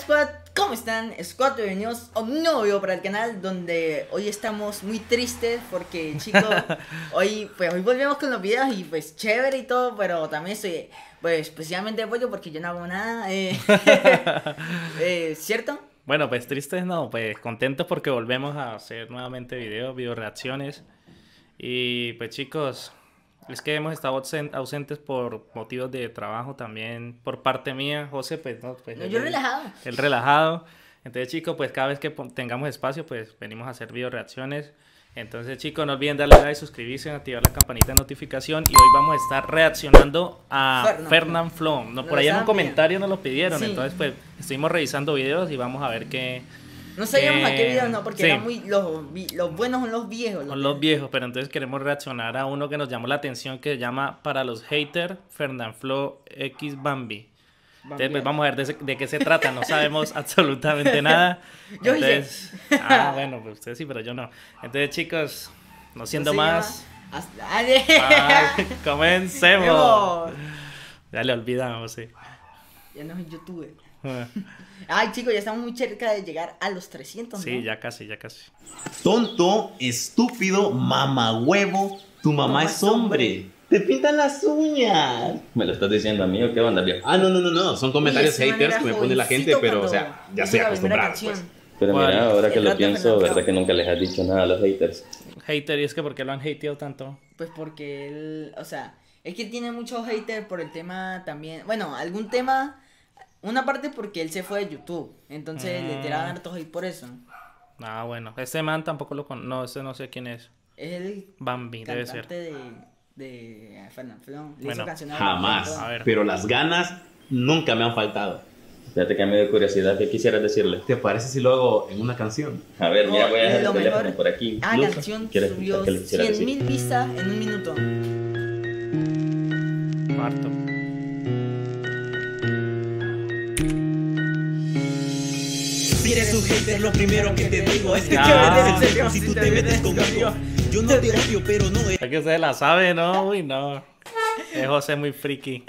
Squad, ¿cómo están? Squad, bienvenidos a un nuevo video para el canal donde hoy estamos muy tristes porque, chicos, hoy volvemos con los videos y pues chévere y todo, pero también estoy pues especialmente de pollo porque yo no hago nada, ¿cierto? Bueno, pues tristes no, pues contentos porque volvemos a hacer nuevamente video reacciones. Y pues chicos, es que hemos estado ausentes por motivos de trabajo también por parte mía. José, pues no, pues yo relajado. El relajado. Entonces chicos, pues cada vez que tengamos espacio, pues venimos a hacer reacciones. Entonces chicos, no olviden darle like, suscribirse, activar la campanita de notificación. Y hoy vamos a estar reaccionando a Fernand Flow. No, por ahí en un comentario nos lo pidieron, sí. Entonces pues estuvimos revisando videos y vamos a ver qué... No sabíamos a qué videos, no, porque sí. Eran muy, los buenos son los viejos. Son los viejos, pero entonces queremos reaccionar a uno que nos llamó la atención, que se llama Para los Haters, Fernand Flow X Bambi. Entonces pues vamos a ver de qué se trata, no sabemos absolutamente nada. Yo entonces, bueno, pues ustedes sí, pero yo no. Entonces chicos, no siendo más, comencemos. Ya le olvidamos, sí. Ya no soy youtuber. Ay, chicos, ya estamos muy cerca de llegar a los 300, ¿no? Sí, ya casi. Tonto, estúpido, mamahuevo, tu mamá es hombre. Te pintan las uñas. ¿Me lo estás diciendo a mí o qué onda, viejo? No. Son comentarios haters que me pone la gente, pero, o sea, ya estoy acostumbrado, pues. Pero mira, ahora que lo pienso, verdad que nunca les has dicho nada a los haters. Hater, ¿y es que por qué lo han hateado tanto? Pues porque él, o sea, es que tiene muchos haters por el tema también. Bueno, algún tema... Una parte porque él se fue de YouTube, entonces le tiraban hartos hate por eso. Ah, bueno, este man tampoco lo conozco, no, este no sé quién es. Es el Bambi, debe ser. de Fernand Flow. Bueno, jamás, pero las ganas nunca me han faltado. Fíjate que me dio curiosidad, ¿qué quisieras decirle? ¿Te parece si lo hago en una canción? A ver, mira, voy a dejar el teléfono por aquí. La canción subió 100.000 vistas en un minuto. Cuarto. Si eres un hater, lo primero que te digo es que te metes en serio si tú te metes conmigo. Yo no te odio, pero no es... Es que usted la sabe, ¿no? Uy, no. Es José muy friki.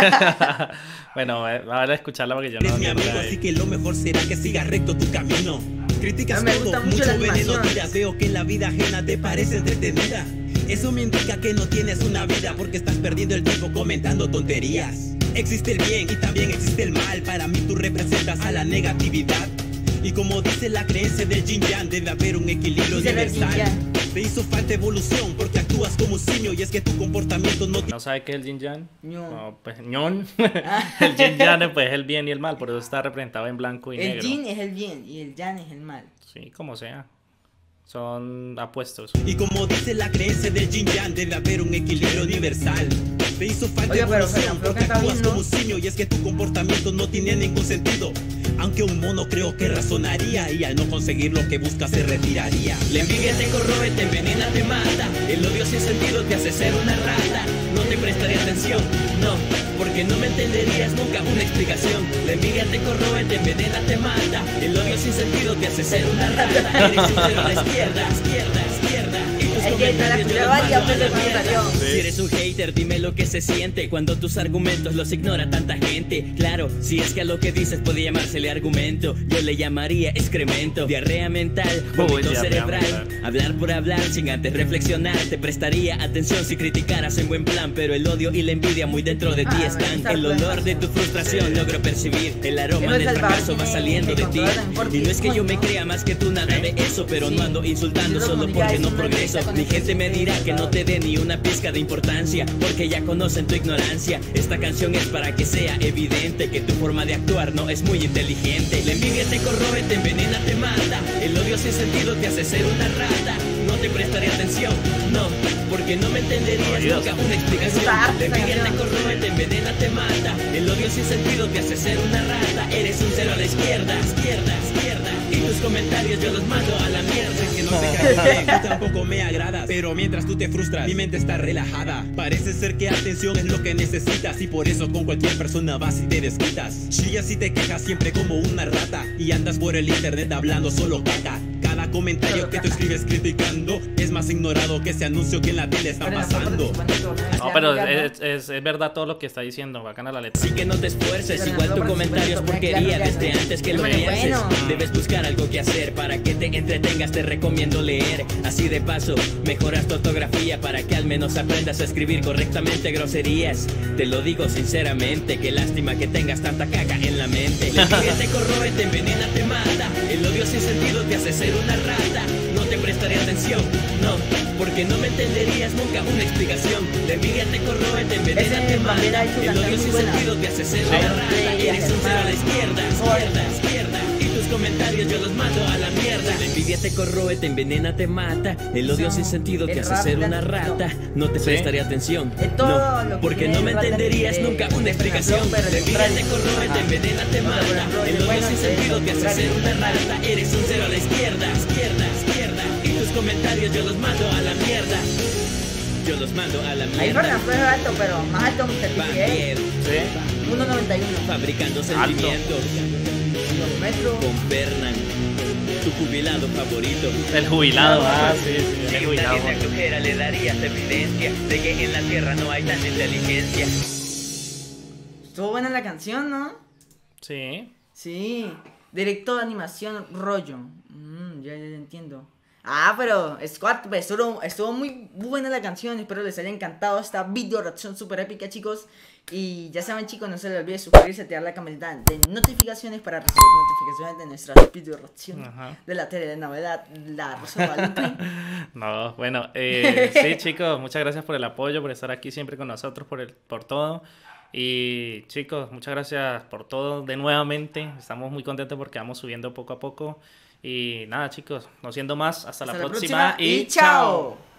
Bueno, a ver, escucharla porque yo no... Es mi amigo, así que lo mejor será que sigas recto tu camino. Criticas todo, mucho veneno tiras. Veo que la vida ajena te parece entretenida. Eso me indica que no tienes una vida porque estás perdiendo el tiempo comentando tonterías. Existe el bien y también existe el mal. Para mí tú representas a la negatividad. Y como dice la creencia del Yin Yang, debe haber un equilibrio universal. Te hizo falta evolución porque actúas como un simio y es que tu comportamiento no... ¿No sabe qué es el Yin Yang? No, pues ñon. El Yin Yang pues es el bien y el mal, por eso está representado en blanco y negro. El Yin es el bien y el Yang es el mal. Sí, como sea. Son apuestos. Y como dice la creencia del Yin Yang, debe haber un equilibrio universal. Te hizo falta evolución porque actúas como un simio y es que tu comportamiento no tiene ningún sentido. Aunque un mono creo que razonaría y al no conseguir lo que busca se retiraría. La envidia te corroe, te envenena, te mata. El odio sin sentido te hace ser una rata. No te prestaré atención, no, porque no me entenderías nunca una explicación. La envidia te corroe, te envenena, te mata. El odio sin sentido te hace ser una rata. Eres un cero a la izquierda. Y tus comentarios yo los mando a la mierda. Si eres un hater, dime lo que se siente cuando tus argumentos los ignora tanta gente. Claro, si es que a lo que dices puede llamársele argumento, yo le llamaría excremento. Diarrea mental, vómito cerebral. Hablar por hablar sin antes reflexionar. Te prestaría atención si criticaras en buen plan, pero el odio y la envidia muy dentro de ti están. El olor de tu frustración logro percibir. El aroma del fracaso va saliendo de ti. Y no es que yo me crea más que tú, nada de eso, pero no ando insultando solo porque no progreso. Mi gente me dirá que no te dé ni una pizca de importancia porque ya conocen tu ignorancia. Esta canción es para que sea evidente que tu forma de actuar no es muy inteligente. La envidia te corroe, te envenena, te mata. El odio sin sentido te hace ser una rata. No te prestaré atención, no, porque no me entenderías nunca una explicación. La envidia te corroe, te envenena, te mata. El odio sin sentido te hace ser una rata. Eres un cero a la izquierda. Y tus comentarios yo los mando a la mierda. Que no te caes bien, tú tampoco me agradas. Pero mientras tú te frustras, mi mente está relajada. Parece ser que atención es lo que necesitas y por eso con cualquier persona vas y te desquitas. Chillas y te quejas siempre como una rata y andas por el internet hablando solo caca. Cada Cada comentario que tú escribes criticando es más ignorado que ese anuncio que en la tele está pasando. No, pero es verdad todo lo que está diciendo, bacana la letra. Así que no te esfuerces, igual tu comentario es porquería desde antes que lo pienses. Debes buscar algo que hacer para que te entretengas, te recomiendo leer. Así de paso, mejoras tu ortografía para que al menos aprendas a escribir correctamente groserías. Te lo digo sinceramente, qué lástima que tengas tanta caca en la mente. La envidia te corroe, te envenena, te mata. El odio sin sentido te hace ser una rata. No te prestaré atención, no, porque no me entenderías nunca una explicación. La envidia te corroe, te envenena, te mata. El odio sin sentido te hace ser una rata. Eres un cero a la izquierda, izquierda, izquierda. Y tus comentarios yo los mando a la mierda. La envidia te corroe, te envenena, te mata. El odio sin sentido te hace ser una rata. No te prestaré atención, no, porque no me entenderías nunca una explicación. La envidia te corroe, te envenena, te mata. El odio sin sentido te hace ser una rata. Eres un cero a la izquierda, izquierda, izquierda. Y tus comentarios yo los mando a la mierda. Yo los mando a la mierda. Ahí Fernan fue alto, pero más alto que el Bandiero. Sí. 1.91. Fabricando sentimientos. Con Fernan, tu jubilado favorito. El jubilado, sí, sí, el jubilado. Si una flojera le darías evidencia de que en la tierra no hay tanta inteligencia. Estuvo buena la canción, ¿no? Sí. Sí. Directo de animación, rollo. Ya entiendo. Ah, pero Squad, pues, estuvo muy buena la canción. Espero les haya encantado esta video reacción super épica, chicos. Y ya saben, chicos, no se les olvide suscribirse, activar la campanita de notificaciones para recibir notificaciones de nuestras video reacciones de la telenovela La Rosa de Guadalupe. No, bueno, sí, chicos, muchas gracias por el apoyo, por estar aquí siempre con nosotros, por todo. Y chicos, muchas gracias por todo de nuevamente. Estamos muy contentos porque vamos subiendo poco a poco. Y nada, chicos, no siendo más, hasta la próxima y chao.